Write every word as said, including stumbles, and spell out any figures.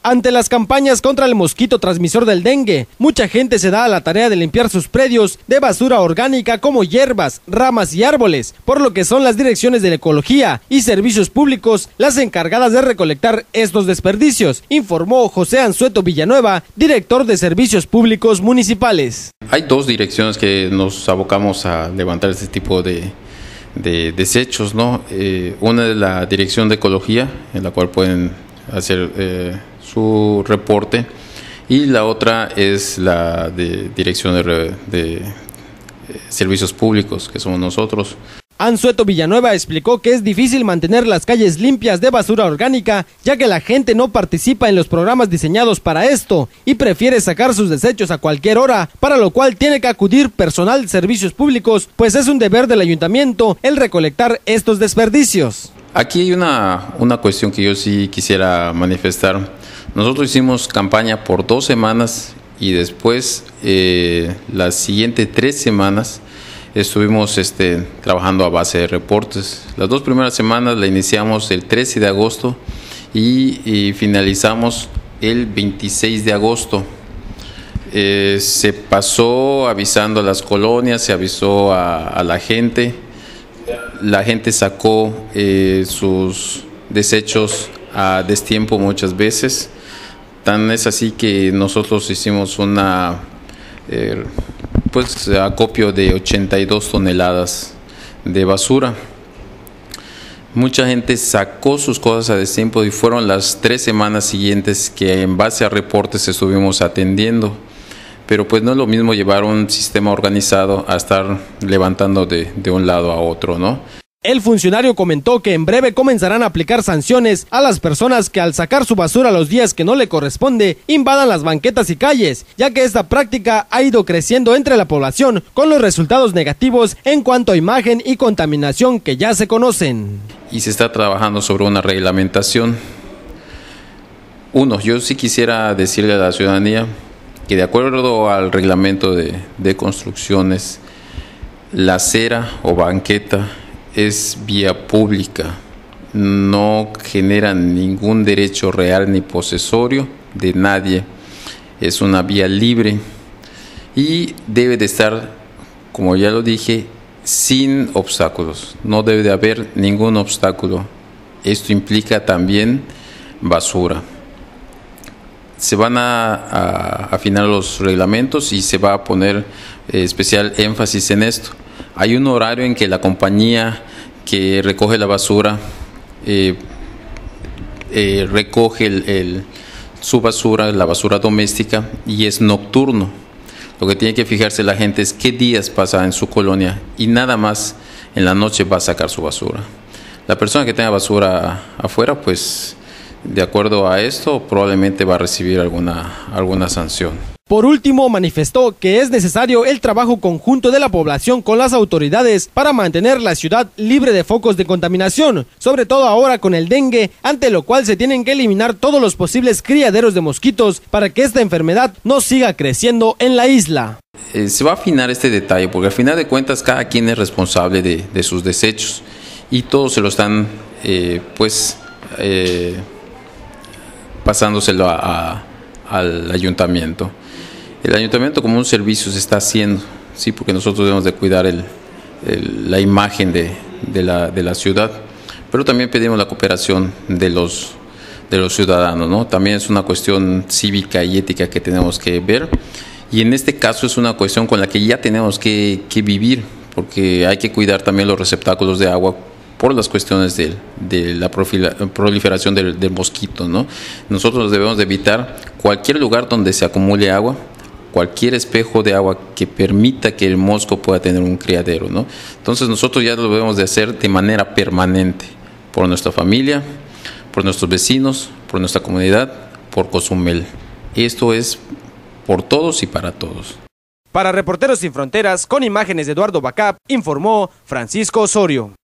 Ante las campañas contra el mosquito transmisor del dengue, mucha gente se da a la tarea de limpiar sus predios de basura orgánica como hierbas, ramas y árboles, por lo que son las direcciones de ecología y servicios públicos las encargadas de recolectar estos desperdicios, informó José Anzueto Villanueva, director de Servicios Públicos Municipales. Hay dos direcciones que nos abocamos a levantar este tipo de, de desechos, ¿no? Eh, una es la Dirección de Ecología, en la cual pueden hacer eh, su reporte, y la otra es la de Dirección de, de eh, Servicios Públicos, que somos nosotros. Anzueto Villanueva explicó que es difícil mantener las calles limpias de basura orgánica, ya que la gente no participa en los programas diseñados para esto y prefiere sacar sus desechos a cualquier hora, para lo cual tiene que acudir personal de servicios públicos, pues es un deber del ayuntamiento el recolectar estos desperdicios. Aquí hay una, una cuestión que yo sí quisiera manifestar. Nosotros hicimos campaña por dos semanas y después eh, las siguientes tres semanas estuvimos este, trabajando a base de reportes. Las dos primeras semanas la iniciamos el trece de agosto y, y finalizamos el veintiséis de agosto. Eh, se pasó avisando a las colonias, se avisó a, a la gente. La gente sacó eh, sus desechos a destiempo muchas veces. Tan es así que nosotros hicimos una eh, pues acopio de ochenta y dos toneladas de basura. Mucha gente sacó sus cosas a destiempo y fueron las tres semanas siguientes que en base a reportes estuvimos atendiendo. Pero pues no es lo mismo llevar un sistema organizado a estar levantando de, de un lado a otro, ¿no? El funcionario comentó que en breve comenzarán a aplicar sanciones a las personas que al sacar su basura los días que no le corresponde invadan las banquetas y calles, ya que esta práctica ha ido creciendo entre la población con los resultados negativos en cuanto a imagen y contaminación que ya se conocen. Y se está trabajando sobre una reglamentación. Uno, yo sí quisiera decirle a la ciudadanía que de acuerdo al reglamento de, de construcciones, la acera o banqueta es vía pública, no genera ningún derecho real ni posesorio de nadie, es una vía libre y debe de estar, como ya lo dije, sin obstáculos, no debe de haber ningún obstáculo. Esto implica también basura. Se van a, a afinar los reglamentos y se va a poner eh, especial énfasis en esto. Hay un horario en que la compañía que recoge la basura eh, eh, recoge el, el, su basura, la basura doméstica, y es nocturno. Lo que tiene que fijarse la gente es qué días pasa en su colonia y nada más en la noche va a sacar su basura. La persona que tenga basura afuera, pues de acuerdo a esto, probablemente va a recibir alguna, alguna sanción. Por último, manifestó que es necesario el trabajo conjunto de la población con las autoridades para mantener la ciudad libre de focos de contaminación, sobre todo ahora con el dengue, ante lo cual se tienen que eliminar todos los posibles criaderos de mosquitos para que esta enfermedad no siga creciendo en la isla. Eh, se va a afinar este detalle porque al final de cuentas cada quien es responsable de, de sus desechos y todos se lo están eh, pues eh, pasándoselo a, a, al ayuntamiento. El ayuntamiento como un servicio se está haciendo, sí, porque nosotros debemos de cuidar el, el, la imagen de, de, la, de la ciudad, pero también pedimos la cooperación de los, de los ciudadanos, ¿no? También es una cuestión cívica y ética que tenemos que ver, y en este caso es una cuestión con la que ya tenemos que, que vivir, porque hay que cuidar también los receptáculos de agua por las cuestiones de, de la proliferación del, del mosquito, ¿no? Nosotros debemos de evitar cualquier lugar donde se acumule agua, cualquier espejo de agua que permita que el mosco pueda tener un criadero, ¿no? Entonces nosotros ya lo debemos de hacer de manera permanente, por nuestra familia, por nuestros vecinos, por nuestra comunidad, por Cozumel. Esto es por todos y para todos. Para Reporteros Sin Fronteras, con imágenes de Eduardo Bacap, informó Francisco Osorio.